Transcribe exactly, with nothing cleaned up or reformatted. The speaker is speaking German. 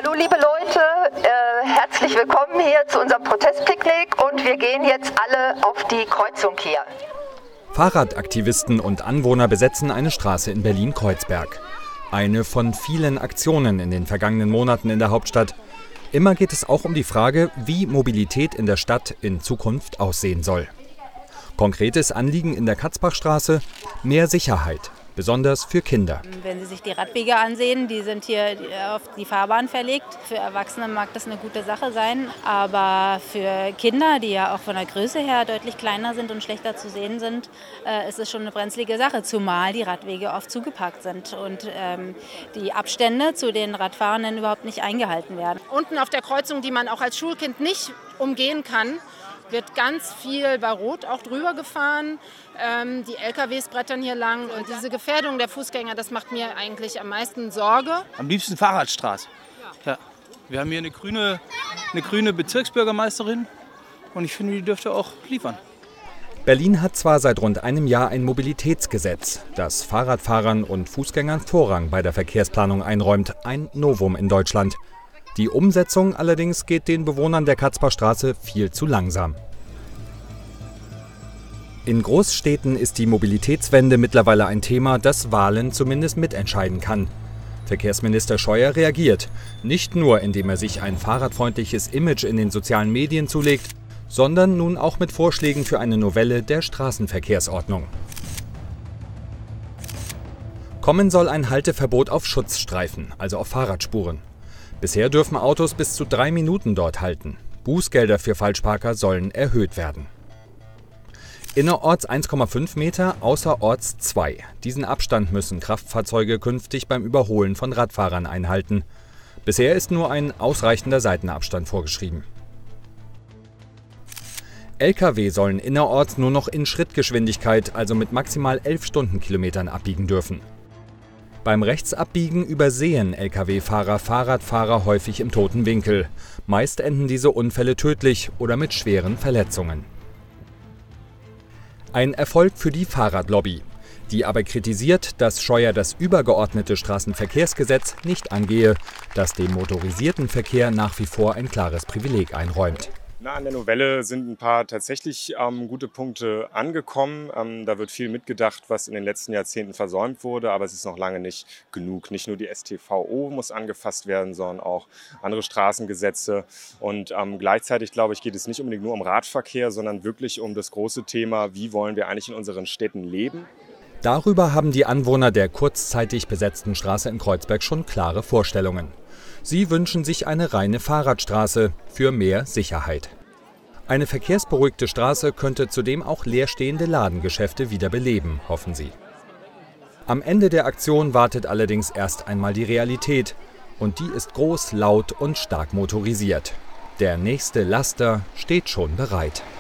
Hallo liebe Leute, äh, herzlich willkommen hier zu unserem Protestpicknick und wir gehen jetzt alle auf die Kreuzung hier. Fahrradaktivisten und Anwohner besetzen eine Straße in Berlin-Kreuzberg. Eine von vielen Aktionen in den vergangenen Monaten in der Hauptstadt. Immer geht es auch um die Frage, wie Mobilität in der Stadt in Zukunft aussehen soll. Konkretes Anliegen in der Katzbachstraße: mehr Sicherheit, besonders für Kinder. Wenn Sie sich die Radwege ansehen, die sind hier auf die Fahrbahn verlegt. Für Erwachsene mag das eine gute Sache sein, aber für Kinder, die ja auch von der Größe her deutlich kleiner sind und schlechter zu sehen sind, äh, ist es schon eine brenzlige Sache, zumal die Radwege oft zugeparkt sind und ähm, die Abstände zu den Radfahrenden überhaupt nicht eingehalten werden. Unten auf der Kreuzung, die man auch als Schulkind nicht umgehen kann, wird ganz viel bei Rot auch drüber gefahren. Ähm, die L K Ws brettern hier lang und diese Gefährdung der Fußgänger, das macht mir eigentlich am meisten Sorge. Am liebsten Fahrradstraße. Ja. Wir haben hier eine grüne, eine grüne Bezirksbürgermeisterin und ich finde, die dürfte auch liefern. Berlin hat zwar seit rund einem Jahr ein Mobilitätsgesetz, das Fahrradfahrern und Fußgängern Vorrang bei der Verkehrsplanung einräumt, ein Novum in Deutschland. Die Umsetzung allerdings geht den Bewohnern der Katzbachstraße viel zu langsam. In Großstädten ist die Mobilitätswende mittlerweile ein Thema, das Wahlen zumindest mitentscheiden kann. Verkehrsminister Scheuer reagiert, nicht nur indem er sich ein fahrradfreundliches Image in den sozialen Medien zulegt, sondern nun auch mit Vorschlägen für eine Novelle der Straßenverkehrsordnung. Kommen soll ein Halteverbot auf Schutzstreifen, also auf Fahrradspuren. Bisher dürfen Autos bis zu drei Minuten dort halten. Bußgelder für Falschparker sollen erhöht werden. Innerorts eins Komma fünf Meter, außerorts zwei. Diesen Abstand müssen Kraftfahrzeuge künftig beim Überholen von Radfahrern einhalten. Bisher ist nur ein ausreichender Seitenabstand vorgeschrieben. L K W sollen innerorts nur noch in Schrittgeschwindigkeit, also mit maximal elf Stundenkilometern abbiegen dürfen. Beim Rechtsabbiegen übersehen L K W-Fahrer Fahrradfahrer häufig im toten Winkel. Meist enden diese Unfälle tödlich oder mit schweren Verletzungen. Ein Erfolg für die Fahrradlobby, die aber kritisiert, dass Scheuer das übergeordnete Straßenverkehrsgesetz nicht angehe, das dem motorisierten Verkehr nach wie vor ein klares Privileg einräumt. Na, an der Novelle sind ein paar tatsächlich ähm, gute Punkte angekommen. Ähm, da wird viel mitgedacht, was in den letzten Jahrzehnten versäumt wurde, aber es ist noch lange nicht genug. Nicht nur die S T V O muss angefasst werden, sondern auch andere Straßengesetze. Und ähm, gleichzeitig, glaube ich, geht es nicht unbedingt nur um Radverkehr, sondern wirklich um das große Thema, wie wollen wir eigentlich in unseren Städten leben. Darüber haben die Anwohner der kurzzeitig besetzten Straße in Kreuzberg schon klare Vorstellungen. Sie wünschen sich eine reine Fahrradstraße für mehr Sicherheit. Eine verkehrsberuhigte Straße könnte zudem auch leerstehende Ladengeschäfte wieder beleben, hoffen sie. Am Ende der Aktion wartet allerdings erst einmal die Realität. Und die ist groß, laut und stark motorisiert. Der nächste Laster steht schon bereit.